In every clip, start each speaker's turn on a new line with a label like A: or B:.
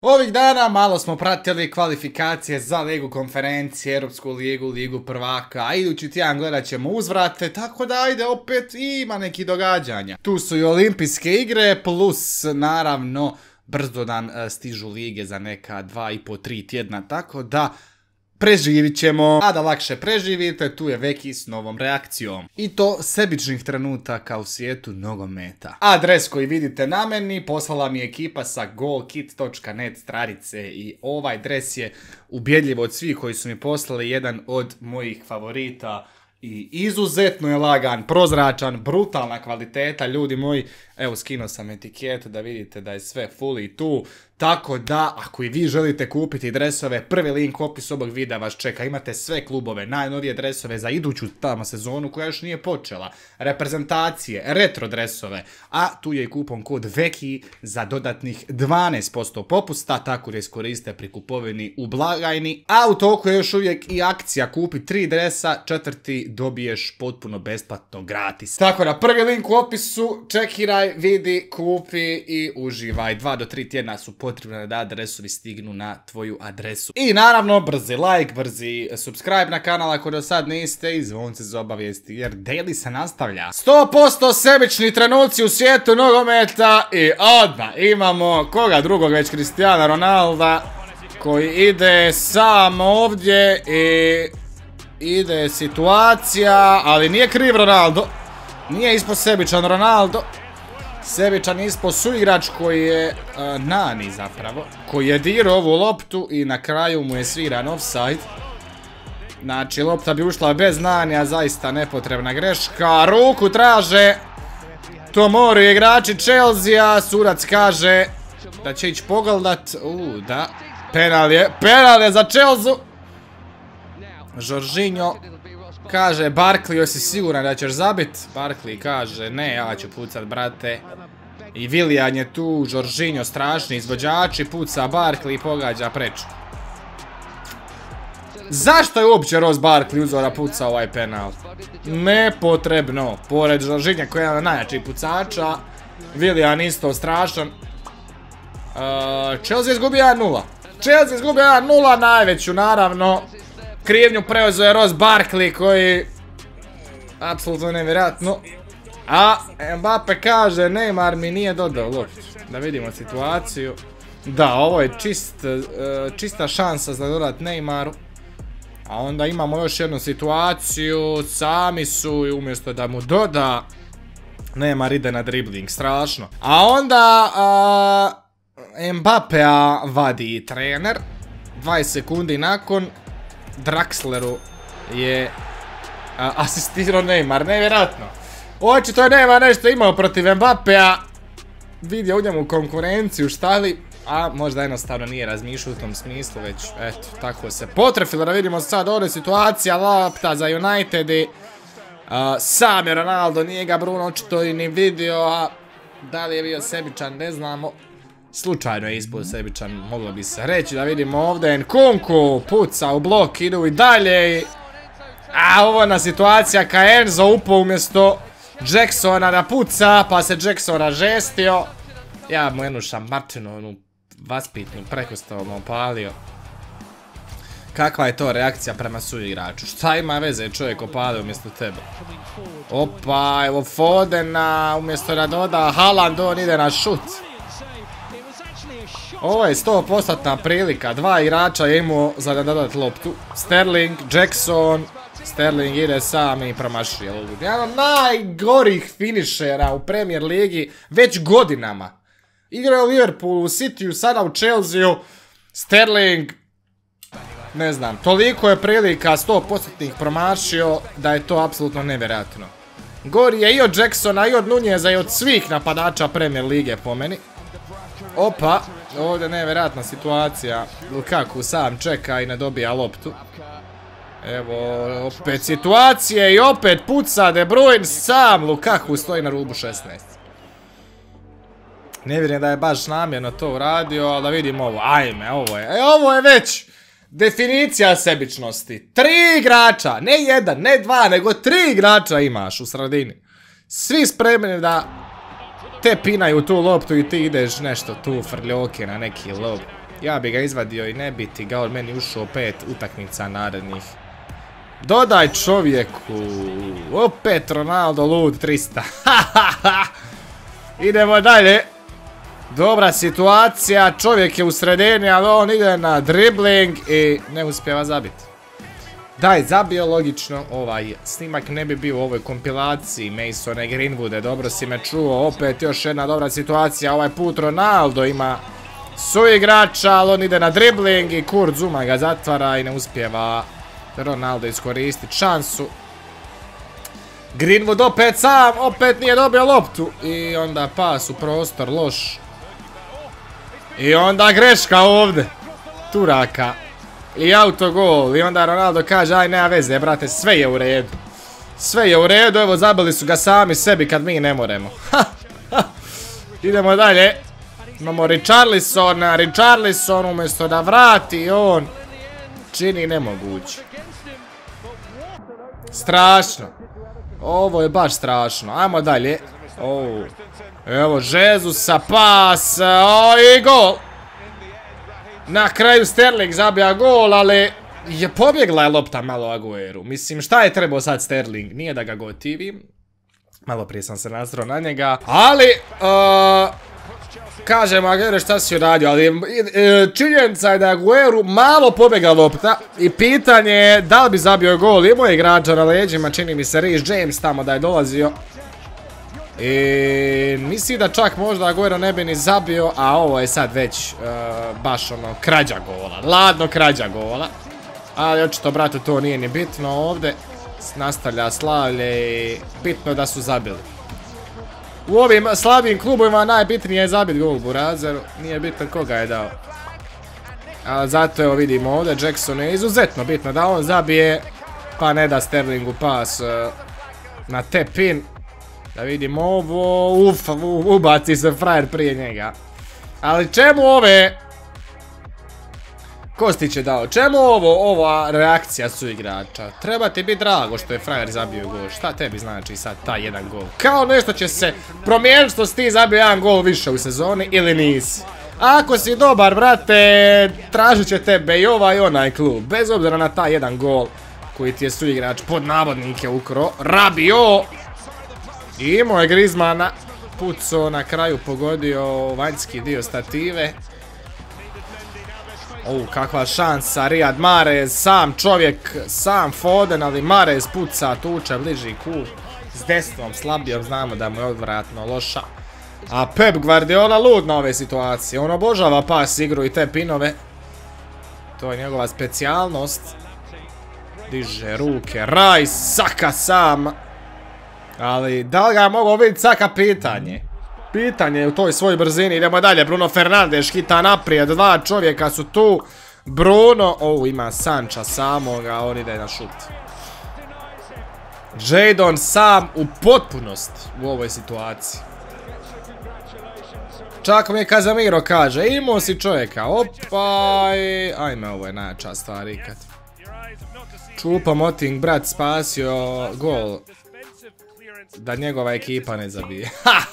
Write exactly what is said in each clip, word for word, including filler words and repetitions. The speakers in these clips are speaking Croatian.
A: Ovih dana malo smo pratili kvalifikacije za Ligu konferencije, Europsku ligu, Ligu prvaka, a idući tjedan gledat ćemo uzvrate, tako da ajde opet ima neki događanja. Tu su i olimpijske igre, plus naravno brzo nam stižu lige za neka dva i po tri tjedna, tako da preživit ćemo, a da lakše preživite, tu je Veki s novom reakcijom. I to sebičnih trenutaka u svijetu nogometa. Adres koji vidite na meni poslala mi ekipa sa golkit točka net stranice i ovaj dres je ubjedljiv od svih koji su mi poslali, jedan od mojih favorita. I izuzetno je lagan, prozračan, brutalna kvaliteta, ljudi moji. Evo, skinuo sam etiketu da vidite da je sve fully tu. Tako da, ako i vi želite kupiti dresove, prvi link u opisu ovog videa vas čeka. Imate sve klubove, najnovije dresove za iduću tamo sezonu koja još nije počela. Reprezentacije, retro dresove. A tu je i kupon kod Veki za dodatnih dvanaest posto popusta. Tako da iskoriste pri kupovini u blagajni. A u toku je još uvijek i akcija. Kupi tri dresa, četvrti dobiješ potpuno besplatno, gratis. Tako da, prvi link u opisu, čekiraj, vidi, kupi i uživaj. Dva do tri tjedna su potrebno da adresovi stignu na tvoju adresu. I naravno, brzi like, brzi subscribe na kanal ako do sad niste i zvonce za obavijesti jer daily se nastavlja. sto posto sebični trenuci u svijetu nogometa i odmah imamo koga drugog već Cristiano Ronalda koji ide sam ovdje i ide situacija, ali nije kriv Ronaldo. Nije ispod sebičan Ronaldo. Sebičan ispod suigrač koji je uh, Nani zapravo, koji je dirao ovu loptu i na kraju mu je sviran offside. Znači lopta bi ušla bez Nanija, zaista nepotrebna greška. Ruku traže Tomori igrači Chelsea, sudac kaže da će ići pogledat. U, da, penal je, penal je za Chelsea. Jorginho kaže Barkley, jesi siguran da ćeš zabit? Barkley kaže ne, ja ću pucat brate. I Willian je tu, Jorginho strašni izvođači, puca Barkley i pogađa prečku. Zašto je uopće Ross Barkley uzeo da puca ovaj penal? Nepotrebno, pored Jorginha koji je jedan od najjačih pucača. Willian isto strašan. uh, Chelsea izgubio jedan nula. Chelsea izgubio jedan nula, najveću naravno krivnju preuzeo je Ross Barkley koji apsolutno nevjerojatno. A Mbappe kaže Neymar mi nije dodao loptu. Da vidimo situaciju. Da, ovo je čist, čista šansa za dodat Neymaru. A onda imamo još jednu situaciju. Sami su i umjesto da mu doda Neymar ide na dribling, strašno. A onda uh, Mbappea vadi trener dvadeset sekundi nakon. Draxleru je a, asistirao Neymar, nevjerojatno. Očito je Neymar nešto imao protiv Mbappea. Vidio u njemu konkurenciju, šta li? A možda jednostavno nije razmišljao u tom smislu, već eto, tako se potrefilo. Da vidimo sad ovdje situacija, lopta za United i a, sam je Ronaldo, nije ga Bruno očito i ni vidio, a da li je bio sebičan, ne znamo. Slučajno je ispod sebičan, moglo bi se reći. Da vidimo ovdje Nkunku puca u blok, idu i dalje. A ovo je na situacija ka Enzo upao umjesto Jacksona da puca, pa se Jackson ražestio. Ja mu jednu šamarčinu, onu vaspitnu prekostavom opalio. Kakva je to reakcija prema suigraču? Šta ima veze, čovjek opalio umjesto tebe? Opa, evo Fodena, umjesto da doda Haaland, on ide na šut. Ovo je sto posto prilika, dva igrača je imao za da dodat loptu. Sterling, Jackson, Sterling ide sam i promašuje loptu. Jedan od najgorih finišera u Premier Ligi već godinama. Igrao je u Liverpoolu, u Cityu, sada u Chelsea. Sterling, ne znam, toliko je prilika sto posto promašio da je to apsolutno nevjerojatno. Gori je i od Jacksona, i od Nunjeza, i od svih napadača Premier Lige po meni. Opa, ovdje nevjerojatna situacija. Lukaku sam čeka i ne dobija loptu. Evo, opet situacije i opet puca De Bruyne sam. Lukaku stoji na rubu šesnaest. Ne vjerujem da je baš namjerno to uradio, ali da vidimo ovo. Ajme, ovo je, e, ovo je već definicija sebičnosti. Tri igrača, ne jedan, ne dva, nego tri igrača imaš u sredini. Svi spremni da te pinaju tu loptu i ti ideš nešto tu frljoke na neki lob. Ja bi ga izvadio i ne biti ga, on meni ušao pet utakmica narednih. Dodaj čovjeku. Opet Ronaldo lud trista. Idemo dalje. Dobra situacija, čovjek je u sredini, ali on ide na dribling i ne uspijeva zabiti. Daj, zabio logično, ovaj snimak ne bi bio u ovoj kompilaciji Masone Greenwoode, dobro si me čuo, opet još jedna dobra situacija, ovaj put Ronaldo ima suigrača, ali on ide na dribling i Kurt Zouma ga zatvara i ne uspijeva Ronaldo iskoristiti šansu. Greenwood opet sam, opet nije dobio loptu i onda pas u prostor, loš. I onda greška ovdje, Turaka. I autogol, i onda Ronaldo kaže, aj nema veze, brate, sve je u redu. Sve je u redu, evo zabili su ga sami sebi kad mi ne moremo. Idemo dalje. Imamo Richarlisona, Richarlison umjesto da vrati, on čini nemoguće. Strašno. Ovo je baš strašno, ajmo dalje. Oh. Evo Jezusa, pas, o, i gol. Na kraju Sterling zabija gol, ali je pobjegla je lopta malo Agueru. Mislim, šta je trebao sad Sterling? Nije da ga gotivim. Malo prije sam se nasrao na njega. Ali, uh, kažem Aguero šta si uradio, ali uh, činjenica je da Agueru malo pobjegla lopta. I pitanje je da li bi zabio gol. Imao je igrača na leđima, čini mi se Reece James tamo da je dolazio. I misli da čak možda Aguero ne bi ni zabio, a ovo je sad već uh, baš ono krađa gola, ladno krađa gola. Ali očito, brate, to nije ni bitno ovdje. Nastavlja slavlje i bitno da su zabili. U ovim slabijim klubovima najbitnije je zabiti gol Burazeru, nije bitno koga je dao. Ali zato evo vidimo ovdje, Jackson je izuzetno bitno da on zabije, pa ne da Sterlingu pas uh, na tap in. Da vidimo ovo, uf, ubaci se frajer prije njega. Ali čemu ove... Kostić je dao, čemu ovo, ova reakcija su igrača? Treba ti biti drago što je frajer zabio gol, šta tebi znači sad taj jedan gol? Kao nešto će se promijeniti što si ti zabio jedan gol više u sezoni ili nisi. Ako si dobar, brate, tražit će tebe i ovaj i onaj klub, bez obzira na taj jedan gol koji ti je suigrač pod navodnike ukro. Rabio! I imao je Griezmana, pucao na kraju, pogodio vanjski dio stative. O, kakva šansa, Riyad Mahrez, sam čovjek, sam Foden, ali Mahrez puca, tuča, bliži kut. S desnom, slabijom, znamo da mu je odvratno loša. A Pep Guardiola lud na ove situacije, on obožava pas igru i te pinove. To je njegova specijalnost. Diže ruke, Rice, Saka sam. Ali da li ga mogu vidjeti, Saka, pitanje. Pitanje je u toj svojoj brzini. Idemo dalje, Bruno Fernandes hita naprijed, dva čovjeka su tu. Bruno, o, ima Sancha samoga, on ide na šut. Jadon sam u potpunosti u ovoj situaciji. Čak mi je Casemiro kaže, imao si čovjeka, opa, ajme, ovo je najjača stvar ikad. Čupa Moting, brat, spasio gol. Da njegova ekipa ne zabije.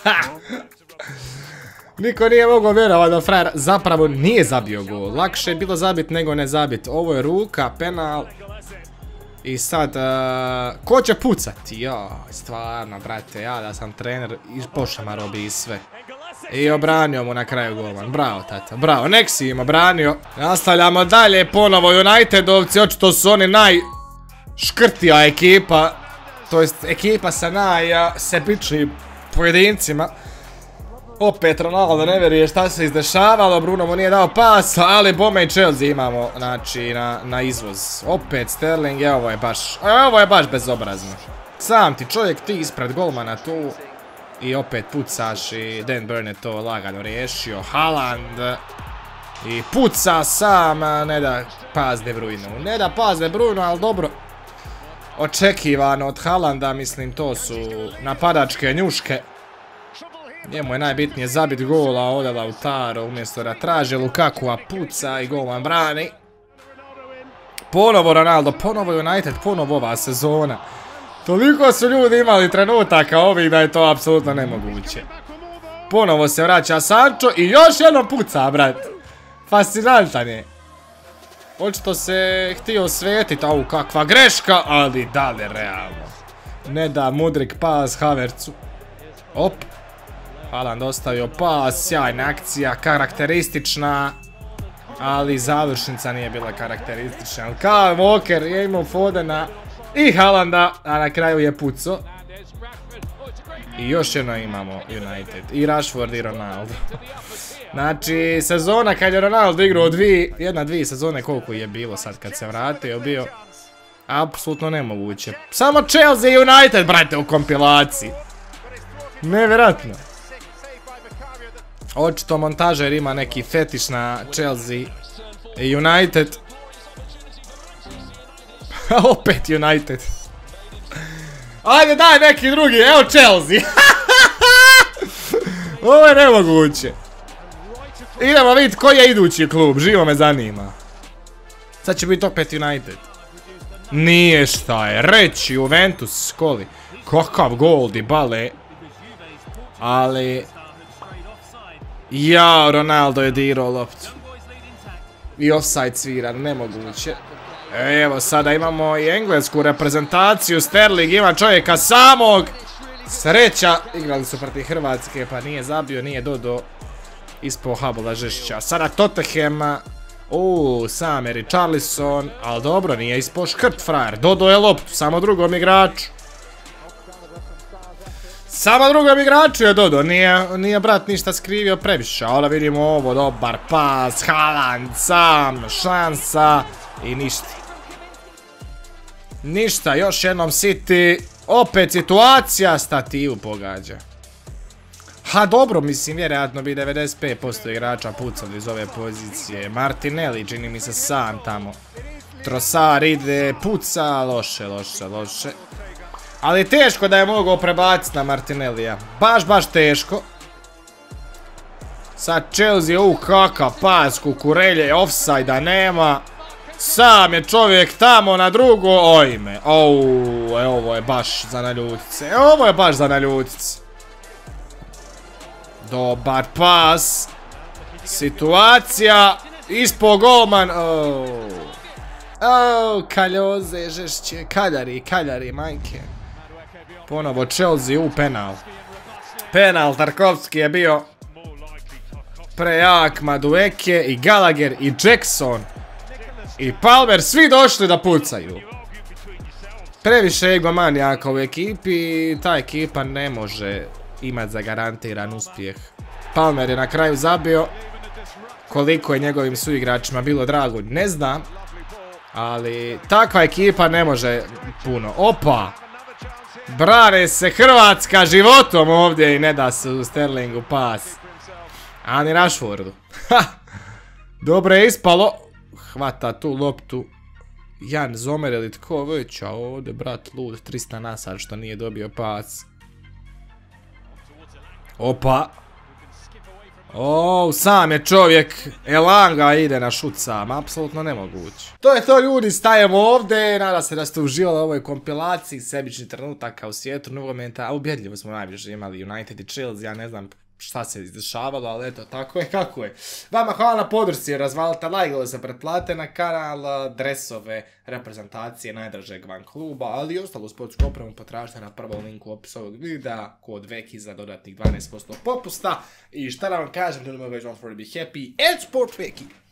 A: Niko nije mogao vjerovati da frajer zapravo nije zabio gol. Lakše je bilo zabit nego ne zabit. Ovo je ruka, penal. I sad, uh, ko će pucati? Ja, stvarno, brate, ja da sam trener, pošamaro bi i sve. I obranio mu na kraju golman. Bravo, tata, bravo, nek si im obranio. Nastavljamo dalje, ponovo Unitedovci, očito su oni najškrtija ekipa. To jest ekipa sa najsebičnijim pojedincima. Opet Ronaldo ne vjeruje šta se izdešavalo, Bruno mu nije dao pas, ali bome i Chelsea imamo, znači, na, na izvoz. Opet Sterling, ovo je baš, ovo je baš bezobrazno. Sam ti čovjek, ti ispred golmana tu. I opet pucaš i Dan Burn je to lagano riješio. Haaland. I puca sam, ne da pas De Bruyne. Ne da pas De Bruyne, ali dobro. Očekivano od Haalanda, mislim, to su napadačke njuške. Njemu je najbitnije zabiti gola, ovdje Lautaro, umjesto da traže Lukaku, a puca i golman brani. Ponovo Ronaldo, ponovo United, ponovo ova sezona. Toliko su ljudi imali trenutaka ovih da je to apsolutno nemoguće. Ponovo se vraća Sancho i još jednom puca, brat. Fascinantan je. Očito se htio osvetiti, au kakva greška, ali da li realno. Ne da Mudrik pas Havertzu. Op. Haaland ostavio pas, sjajna akcija, karakteristična. Ali završnica nije bila karakteristična. Kyle Walker je imao Fodena i Haalanda, a na kraju je pucao. I još jedno imamo United. I Rashford i Ronaldo. Znači, sezona kad je Ronaldo igrao dvije, jedna, dvije sezone, koliko je bilo sad kad se vratio, bio apsolutno nemoguće. Samo Chelsea i United, brate, u kompilaciji. Nevjerojatno. Očito montažer ima neki fetiš na Chelsea i United. Opet United. Ajde daj neki drugi, evo Chelsea. Ovo je nemoguće. Idemo vidjeti koji je idući klub, živo me zanima. Sad će biti opet United. Nije šta je, reći Juventus, skoli. Kakav gol Dybale. Ali... Jao, Ronaldo je dirao loptu. I offside svira, nemoguće. Evo, sada imamo i englesku reprezentaciju. Sterling ima čovjeka samog. Sreća, igrali su protiv Hrvatske, pa nije zabio, nije dodo ispod Habola Žešća. Sada Tottenham. Uuu, sam je Richarlison, ali dobro, nije ispod škrt frajer. Dodo je loptu, samo drugom igraču. Samo drugom igraču je dodo, nije, nije brat ništa skrivio previše. Ali vidimo ovo, dobar pas, Haaland, sam, šansa i ništa. Ništa, još jednom City, opet situacija, stativu pogađa. Ha dobro, mislim, vjerojatno bi devedeset pet posto igrača pucali iz ove pozicije. Martinelli, čini mi se sam tamo. Trossard ide, puca, loše, loše, loše. Ali teško da je mogao prebaciti na Martinellija. Baš, baš teško. Sad Chelsea, u kakav pas, kukurelje, offside-a nema. Sam je čovjek tamo na drugo, ojme. Ouu, ovo je baš za naljutice. Ovo je baš za naljutice. Dobar pas. Situacija. Ispod golman. Ouu. Ouu, kaljoze, žešće. Kaljari, kaljari, majke. Ponovo Chelsea u penal. Penal, Tarkovski je bio prejak, Madueke i Gallagher i Jackson i Palmer, svi došli da pucaju. Previše egomanijaka u ekipi, ta ekipa ne može imati zagarantiran uspjeh. Palmer je na kraju zabio. Koliko je njegovim suigračima bilo drago, ne znam. Ali takva ekipa ne može puno. Opa! Brane se Hrvatska životom ovdje i ne da se u Sterlingu pas. Ani Rashfordu. Dobro je ispalo. Hvata tu loptu Jan Zomer ili tko već, a ovdje brat lud trista nasad što nije dobio pas. Opa. O, sam je čovjek. Elanga ide na šut sam, apsolutno nemoguće. To je to ljudi, stajemo ovdje. Nadam se da ste uživali u ovoj kompilaciji sebičnih trenutaka u svijetu nogometa. A ubjedljivo smo najviše imali United i Chelsea, ja ne znam šta se izdešavalo, ali eto, tako je kako je. Vama hvala na podršci, razvalite like, se pretplate na kanal, dresove, reprezentacije najdražeg van kluba, ali i ostalo sportsku opremu potražite na prvom linku u opisu ovog videa, kod Veki za dodatnih dvanaest posto popusta. I šta da vam kažem, don't forget to be happy and sport Veki.